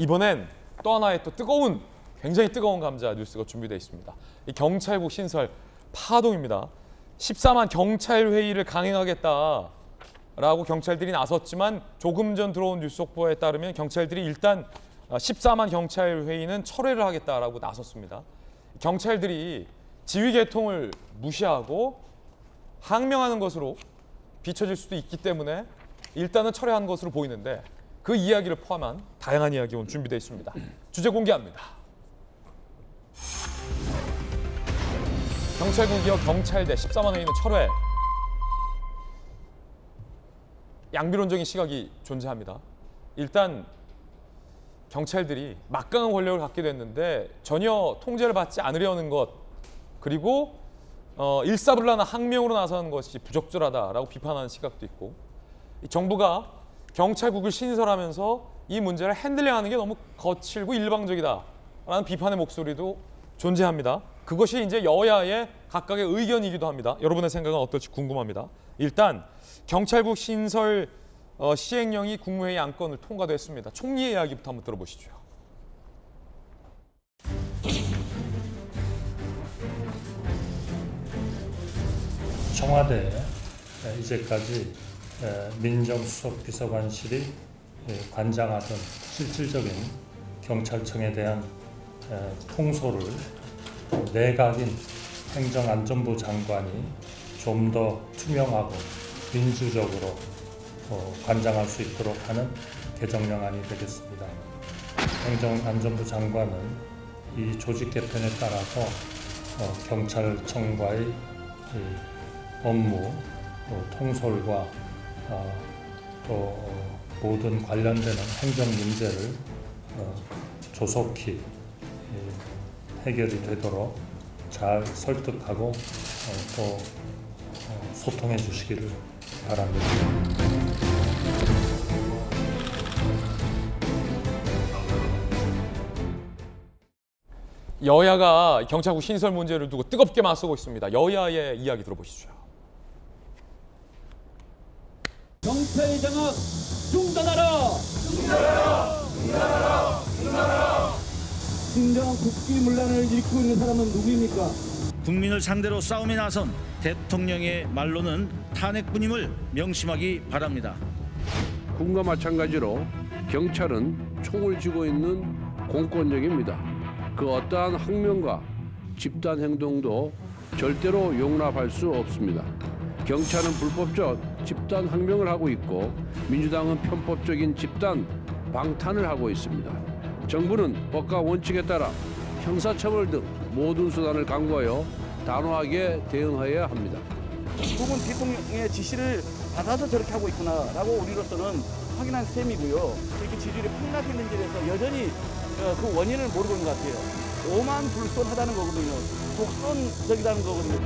이번엔 또 하나의 또 굉장히 뜨거운 감자 뉴스가 준비되어 있습니다. 이 경찰국 신설 파동입니다. 14만 경찰 회의를 강행하겠다라고 경찰들이 나섰지만 조금 전 들어온 뉴스 속보에 따르면 경찰들이 일단 14만 경찰 회의는 철회를 하겠다라고 나섰습니다. 경찰들이 지휘 계통을 무시하고 항명하는 것으로 비춰질 수도 있기 때문에 일단은 철회한 것으로 보이는데 그 이야기를 포함한 다양한 이야기 오늘 준비되어 있습니다. 주제 공개합니다. 경찰국이와 경찰대 14만 회의는 철회. 양비론적인 시각이 존재합니다. 일단 경찰들이 막강한 권력을 갖게 됐는데 전혀 통제를 받지 않으려는 것, 그리고 일사불란한 항명으로 나서는 것이 부적절하다라고 비판하는 시각도 있고, 정부가 경찰국을 신설하면서 이 문제를 핸들링하는 게 너무 거칠고 일방적이다라는 비판의 목소리도 존재합니다. 그것이 이제 여야의 각각의 의견이기도 합니다. 여러분의 생각은 어떨지 궁금합니다. 일단 경찰국 신설 시행령이 국무회의 안건을 통과됐습니다. 총리의 이야기부터 한번 들어보시죠. 청와대에 이제까지 민정수석 비서관실이 관장하던 실질적인 경찰청에 대한 통솔을 내각인 행정안전부 장관이 좀 더 투명하고 민주적으로 관장할 수 있도록 하는 개정령안이 되겠습니다. 행정안전부 장관은 이 조직 개편에 따라서 경찰청과의 업무, 통솔과 또 모든 관련되는 행정 문제를 조속히 해결이 되도록 잘 설득하고 또 소통해 주시기를 바랍니다. 여야가 경찰국 신설 문제를 두고 뜨겁게 맞서고 있습니다. 여야의 이야기 들어보시죠. 경찰 장악 중단하라! 중단하라! 중단하라! 중단하라! 진정한 국기문란을 일으키고 있는 사람은 누구입니까? 국민을 상대로 싸움에 나선 대통령의 말로는 탄핵뿐임을 명심하기 바랍니다. 군과 마찬가지로 경찰은 총을 쥐고 있는 공권력입니다. 그 어떠한 항명과 집단 행동도 절대로 용납할 수 없습니다. 경찰은 불법적 집단 항명을 하고 있고 민주당은 편법적인 집단 방탄을 하고 있습니다. 정부는 법과 원칙에 따라 형사처벌 등 모든 수단을 강구하여 단호하게 대응해야 합니다. 결국은 대통령의 지시를 받아서 저렇게 하고 있구나라고 우리로서는 확인한 셈이고요. 이렇게 지지율이 폭락했는지에 대해서 여전히 그 원인을 모르고 있는 것 같아요. 오만불손하다는 거거든요. 독선적이라는 거거든요.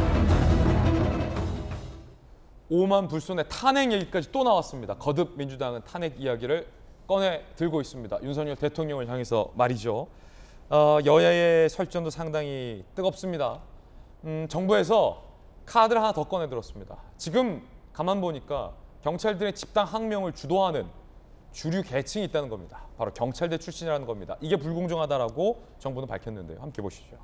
오만불손의 탄핵 얘기까지 또 나왔습니다. 거듭 민주당은 탄핵 이야기를 꺼내 들고 있습니다. 윤석열 대통령을 향해서 말이죠. 여야의 설전도 상당히 뜨겁습니다. 정부에서 카드를 하나 더 꺼내 들었습니다. 지금 가만 보니까 경찰들의 집단 항명을 주도하는 주류 계층이 있다는 겁니다. 바로 경찰대 출신이라는 겁니다. 이게 불공정하다라고 정부는 밝혔는데요. 함께 보시죠.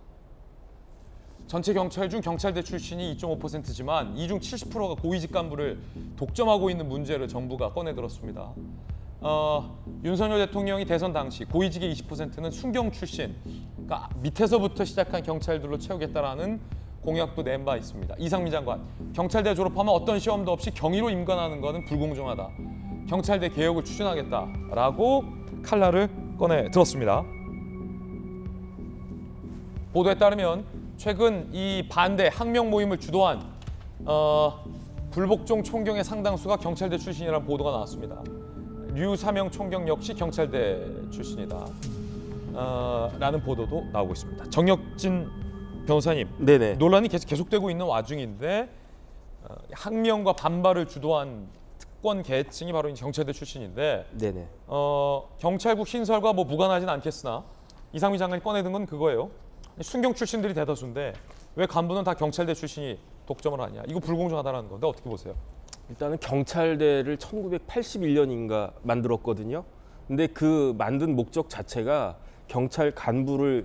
전체 경찰 중 경찰대 출신이 2.5%지만 이 중 70%가 고위직 간부를 독점하고 있는 문제를 정부가 꺼내 들었습니다. 윤석열 대통령이 대선 당시 고위직의 20%는 순경 출신, 그러니까 밑에서부터 시작한 경찰들로 채우겠다라는 공약도 낸 바 있습니다. 이상민 장관, 경찰대 졸업하면 어떤 시험도 없이 경위로 임관하는 것은 불공정하다. 경찰대 개혁을 추진하겠다라고 칼날을 꺼내 들었습니다. 보도에 따르면 최근 이 반대 항명 모임을 주도한 불복종 총경의 상당수가 경찰대 출신이라는 보도가 나왔습니다. 류사명 총경 역시 경찰대 출신이다 라는 보도도 나오고 있습니다. 정혁진 변호사님, 네네. 논란이 계속되고 있는 와중인데 항명과 반발을 주도한 특권 계층이 바로 경찰대 출신인데 네네. 경찰국 신설과 뭐 무관하진 않겠으나 이상민 장관이 꺼내든 건 그거예요. 순경 출신들이 대다수인데 왜 간부는 다 경찰대 출신이 독점을 하냐. 이거 불공정하다는 건데 어떻게 보세요? 일단은 경찰대를 1981년인가 만들었거든요. 근데 그 만든 목적 자체가 경찰 간부를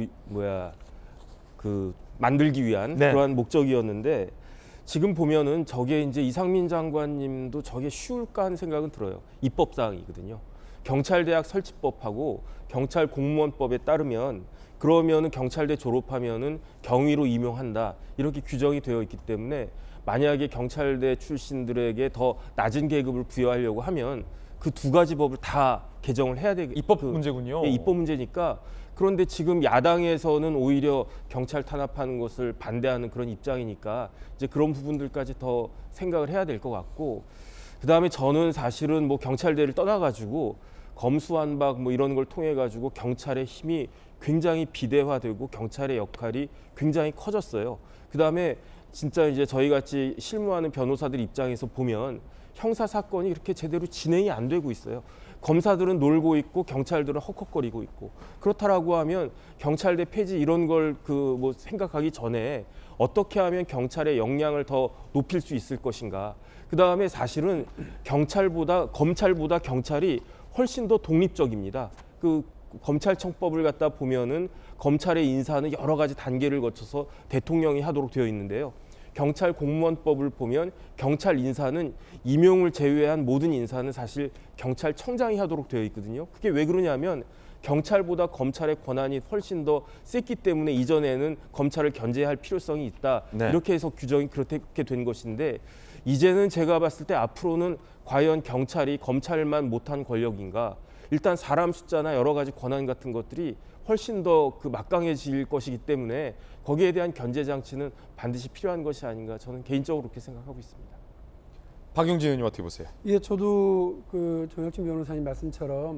만들기 위한 네. 그러한 목적이었는데 지금 보면은 저게 이제 이상민 장관님도 저게 쉬울까 하는 생각은 들어요. 입법사항이거든요. 경찰대학 설치법하고 경찰 공무원법에 따르면 그러면은 경찰대 졸업하면은 경위로 임용한다 이렇게 규정이 되어 있기 때문에 만약에 경찰대 출신들에게 더 낮은 계급을 부여하려고 하면 그 두 가지 법을 다 개정을 해야 되겠. 입법 문제군요. 예, 입법 문제니까. 그런데 지금 야당에서는 오히려 경찰 탄압하는 것을 반대하는 그런 입장이니까 이제 그런 부분들까지 더 생각을 해야 될 것 같고, 그다음에 저는 사실은 뭐 경찰대를 떠나가지고 검수완박 뭐 이런 걸 통해 가지고 경찰의 힘이 굉장히 비대화되고 경찰의 역할이 굉장히 커졌어요. 그다음에 진짜 이제 저희 같이 실무하는 변호사들 입장에서 보면 형사 사건이 이렇게 제대로 진행이 안 되고 있어요. 검사들은 놀고 있고 경찰들은 헉헉거리고 있고, 그렇다라고 하면 경찰대 폐지 이런 걸 뭐 생각하기 전에 어떻게 하면 경찰의 역량을 더 높일 수 있을 것인가. 그다음에 사실은 검찰보다 경찰이 훨씬 더 독립적입니다. 그 검찰청법을 갖다 보면은 검찰의 인사는 여러 가지 단계를 거쳐서 대통령이 하도록 되어 있는데요. 경찰 공무원법을 보면 경찰 인사는 임용을 제외한 모든 인사는 사실 경찰청장이 하도록 되어 있거든요. 그게 왜 그러냐면 경찰보다 검찰의 권한이 훨씬 더 셌기 때문에 이전에는 검찰을 견제할 필요성이 있다. 네. 이렇게 해서 규정이 그렇게 된 것인데, 이제는 제가 봤을 때 앞으로는 과연 경찰이 검찰만 못한 권력인가. 일단 사람 숫자나 여러 가지 권한 같은 것들이 훨씬 더 막강해질 것이기 때문에 거기에 대한 견제 장치는 반드시 필요한 것이 아닌가, 저는 개인적으로 그렇게 생각하고 있습니다. 박용진 의원님 어떻게 보세요? 예, 저도 정혁진 변호사님 말씀처럼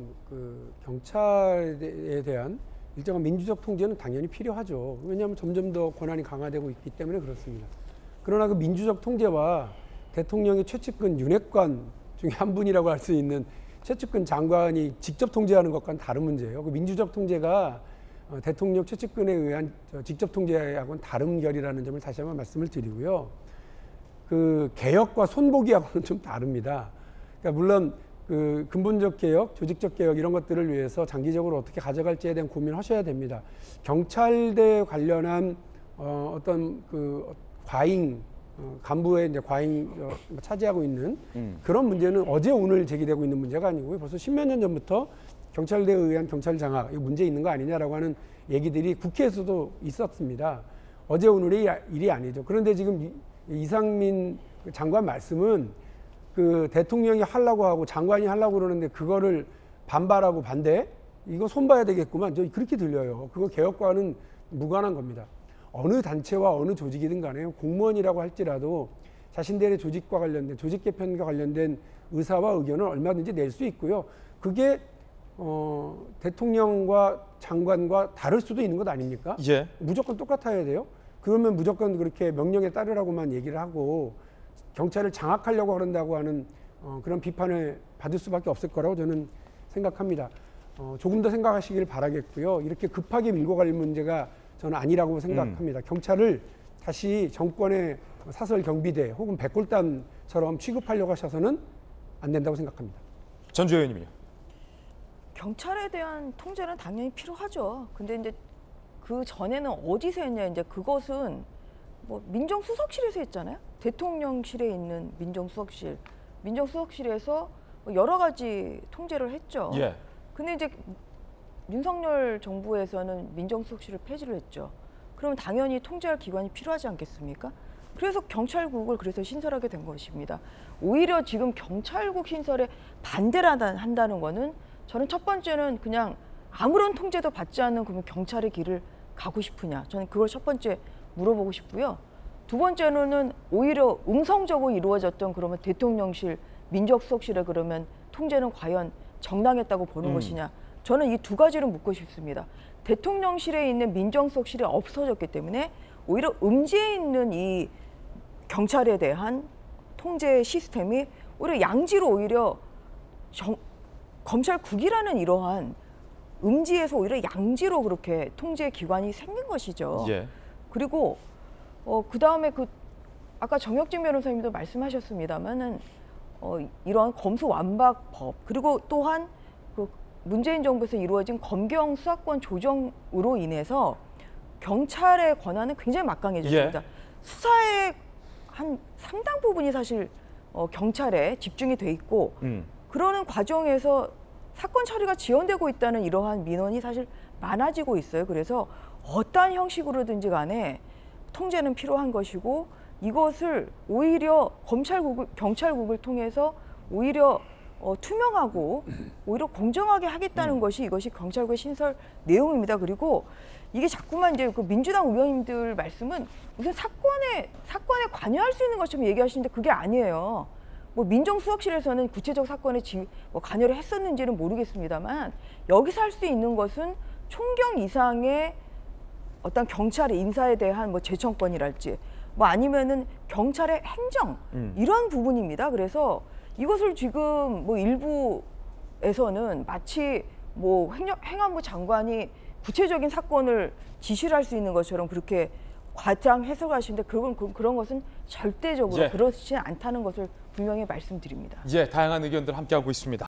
경찰에 대한 일정한 민주적 통제는 당연히 필요하죠. 왜냐하면 점점 더 권한이 강화되고 있기 때문에 그렇습니다. 그러나 그 민주적 통제와 대통령의 최측근 윤핵관 중에 한 분이라고 할 수 있는 최측근 장관이 직접 통제하는 것과는 다른 문제예요. 그 민주적 통제가 대통령 최측근에 의한 직접 통제하고는 다른 결이라는 점을 다시 한번 말씀을 드리고요. 그 개혁과 손보기하고는 좀 다릅니다. 그러니까 물론 그 근본적 개혁, 조직적 개혁 이런 것들을 위해서 장기적으로 어떻게 가져갈지에 대한 고민을 하셔야 됩니다. 경찰대 관련한 어떤 과잉 간부의 이제 과잉 차지하고 있는 그런 문제는 어제 오늘 제기되고 있는 문제가 아니고요. 벌써 십몇 년 전부터 경찰대에 의한 경찰 장악, 이거 문제 있는 거 아니냐라고 하는 얘기들이 국회에서도 있었습니다. 어제 오늘의 일이 아니죠. 그런데 지금 이상민 장관 말씀은 그 대통령이 하려고 하고 장관이 하려고 그러는데 그거를 반발하고 반대? 이거 손봐야 되겠구만. 저 그렇게 들려요. 그거 개혁과는 무관한 겁니다. 어느 단체와 어느 조직이든 간에 공무원이라고 할지라도 자신들의 조직과 관련된 조직 개편과 관련된 의사와 의견을 얼마든지 낼 수 있고요. 그게 대통령과 장관과 다를 수도 있는 것 아닙니까? 예. 무조건 똑같아야 돼요. 그러면 무조건 그렇게 명령에 따르라고만 얘기를 하고 경찰을 장악하려고 그런다고 하는 그런 비판을 받을 수밖에 없을 거라고 저는 생각합니다. 조금 더 생각하시길 바라겠고요. 이렇게 급하게 밀고 갈 문제가 저는 아니라고 생각합니다. 경찰을 다시 정권의 사설 경비대 혹은 백골단처럼 취급하려고 하셔서는 안 된다고 생각합니다. 전주혜 의원님요. 경찰에 대한 통제는 당연히 필요하죠. 근데 이제 그 전에는 어디서 했냐, 이제 그것은 뭐 민정수석실에서 했잖아요. 대통령실에 있는 민정수석실, 민정수석실에서 여러 가지 통제를 했죠. 예. 근데 이제 윤석열 정부에서는 민정수석실을 폐지를 했죠. 그러면 당연히 통제할 기관이 필요하지 않겠습니까? 그래서 경찰국을 그래서 신설하게 된 것입니다. 오히려 지금 경찰국 신설에 반대를 한다는 거는 저는 첫 번째는 그냥 아무런 통제도 받지 않는 그러면 경찰의 길을 가고 싶으냐. 저는 그걸 첫 번째 물어보고 싶고요. 두 번째로는 오히려 음성적으로 이루어졌던 그러면 대통령실, 민정수석실에 그러면 통제는 과연 정당했다고 보는 것이냐. 저는 이 두 가지를 묻고 싶습니다. 대통령실에 있는 민정수석실이 없어졌기 때문에 오히려 음지에 있는 이 경찰에 대한 통제 시스템이 오히려 양지로 오히려 검찰국이라는 이러한 음지에서 오히려 양지로 그렇게 통제 기관이 생긴 것이죠. 예. 그리고 그 다음에 아까 정혁진 변호사님도 말씀하셨습니다만은 이러한 검수완박법 그리고 또한 문재인 정부에서 이루어진 검경 수사권 조정으로 인해서 경찰의 권한은 굉장히 막강해졌습니다. 수사의 한 상당 부분이 사실 경찰에 집중이 돼 있고 그러는 과정에서 사건 처리가 지연되고 있다는 이러한 민원이 사실 많아지고 있어요. 그래서 어떠한 형식으로든지 간에 통제는 필요한 것이고 이것을 오히려 경찰국을 통해서 오히려 투명하고 오히려 공정하게 하겠다는 것이 이것이 경찰국의 신설 내용입니다. 그리고 이게 자꾸만 이제 그 민주당 의원님들 말씀은 무슨 사건에 관여할 수 있는 것처럼 얘기하시는데 그게 아니에요. 뭐 민정수석실에서는 구체적 사건에 관여를 했었는지는 모르겠습니다만 여기서 할 수 있는 것은 총경 이상의 어떤 경찰의 인사에 대한 뭐 제청권이랄지 뭐 아니면은 경찰의 행정 이런 부분입니다. 그래서 이것을 지금 뭐 일부에서는 마치 뭐 행안부 장관이 구체적인 사건을 지시를 할 수 있는 것처럼 그렇게 과장 해석하시는데 그런 것은 절대적으로 그렇지 않다는 것을 분명히 말씀드립니다. 다양한 의견들 함께하고 있습니다.